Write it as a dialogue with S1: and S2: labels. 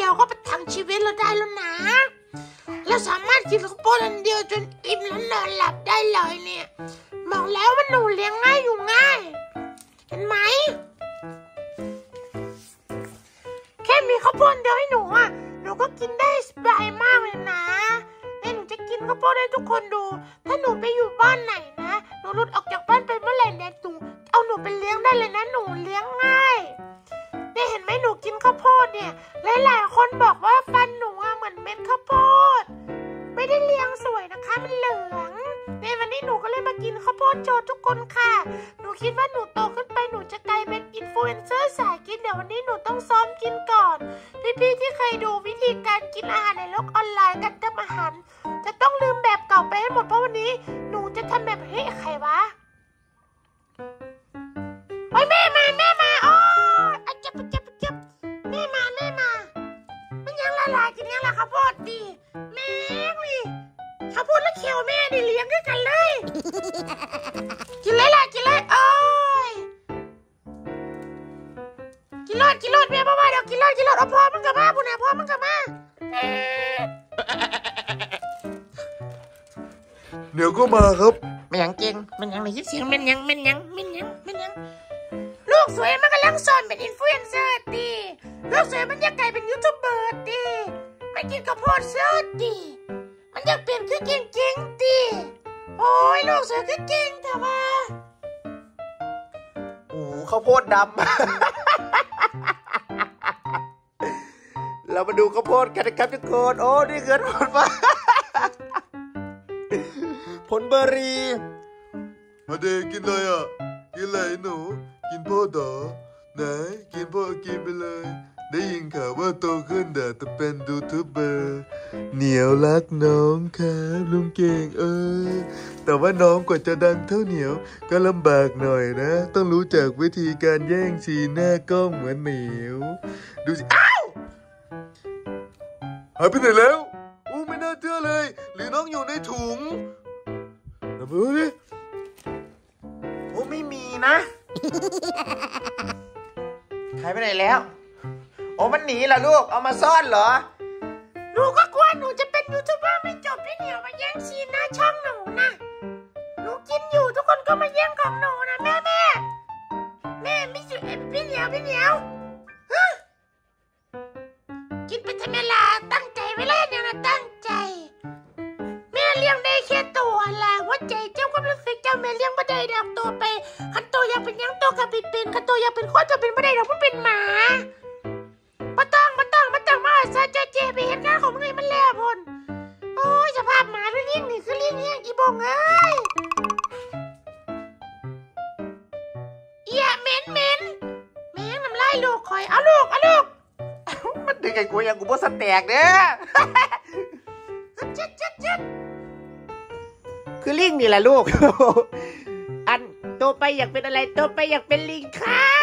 S1: เราก็ประทังชีวิตเราได้แล้วนะเราสามารถกินข้าวโพดอันเดียวจนอิ่มแล้วนอนหลับได้เลยเนี่ยบอกแล้วว่าหนูเลี้ยงง่ายอยู่ง่ายเห็นไหมแค่มีข้าวโพดเดียวให้หนูอ่ะหนูก็กินได้สบายมากเลยนะเนี่ยหนูจะกินข้าวโพดให้ทุกคนดูถ้าหนูไปอยู่บ้านไหนนะหนูหลุดออกจากบ้านไปเมื่อไหร่เนี่ยเอาหนูไปเลี้ยงได้เลยนะหนูเลี้ยงง่ายเนี่ยเห็นไหมหนูกินข้าวโพดเนี่ยหลายๆคนบอกว่าฟันหนูเหมือนเม็ดข้าวโพดไม่ได้เลี้ยงสวยนะคะมันเหลืองเนี่ยวันนี้หนูก็เลยมากินข้าวโพดโชว์ทุกคนค่ะหนูคิดว่าหนูโตขึ้นไปหนูจะกลายเป็นอินฟลูเอนเซอร์สายกินเดี๋ยววันนี้หนูต้องซ้อมกินก่อนพี่ๆที่เคยดูวิธีการกินอาหารในโลกออนไลน์การทำอาหารจะต้องลืมแบบเก่าไปให้หมดเพราะวันนี้หนูจะทำแบบเฮ้ยใครวะโอ้ยแม่มาโอ้ยจับแม่มามันยังละลายกินยังละข้าวโพดดีแม่นี่ข้าวโพดและเขียวแม่ดิเลี้ยงด้วยกันเลยกินเลยโอ้ยกินรอดแม่บ้าเดี๋ยวกินรอดเอาพ่อมันกลับมาบุญนะพ่อมันกลับมา
S2: เดี๋ยวก็มาครับ
S1: มันยังเก่งมันยังได้ยินเสียงมันยังลูกสวยมันกำลังสอนเป็นอินฟลูเอนเซอร์ดีลูกสวยมันอยากกลายเป็นยูทูบเบอร์ดีมันกินข้าวโพดเสื้อดีมันอยากเปลี่ยนคือเก่งดีโอ้ยลูกสวยคือเก่งแต่ว่า
S2: โอ้ข้าวโพดดำ เรามาดูข้าวโพดกันนะครับทุกคนโอ้นี่คือผลเบอร์รี่มาเด็กกินเลยอ่ะกินเลยหนูกินโพดเหรอไหนกินโพดกินไปเลยได้ยินข่าวว่าโตขึ้นแต่จะเป็นยูทูบเบอร์เหนียวรักน้องครับลุงเก่งแต่ว่าน้องกว่าจะดังเท่าเหนียวก็ลำบากหน่อยนะต้องรู้จักวิธีการแย่งซีนหน้ากล้องเหมือนเหนียวดูสิอ้าวหายไปไหนแล้วอู้ไม่น่าเชื่อเลยหรือน้องอยู่ในถุงนะเพื่อนดิ
S1: โอ้ไม่มีนะหายไปไหนแล้วโอ้มันหนีเหรอลูกเอามาซ่อนเหรอหนูก็กลัวหนูจะเป็นยูทูบเบอร์ไม่จบพี่เหนียวมาแย่งซีนหน้าช่องหนูนะหนูกินอยู่ทุกคนก็มาแย่งของหนูนะแม่ไม่สุดพี่เหนียวกินไปทำไมล่ะตั้งใจไว้แล้วเนี่ยนะตั้งใจแม่เลี้ยงได้แค่ตัวละหัวใจเจ้าความรู้สึกเจ้าแม่เลี้ยงไม่ได้ดอกตัวไปขันตัวอยากเป็นยังตัวกับเป็นขันตัวอยากเป็นคนจะเป็นไม่ได้ดอกมันเป็นหมามาต้องมาซาเจไปเห็นงานของมึงไงมันแล้วพนโอ้ยสภาพหมาด้วยเลี้ยงนี่คือเลี้ยงอีบงเอ้ยเหม็นแม่งน้ำลายลูกคอยเอาลูก
S2: มันดึงไอ้กูยังกูบ่สแตกเด้อ
S1: จัดคือลิงนี่แหละลูกอันโตไปอยากเป็นอะไรโตไปอยากเป็นลิงค่ะ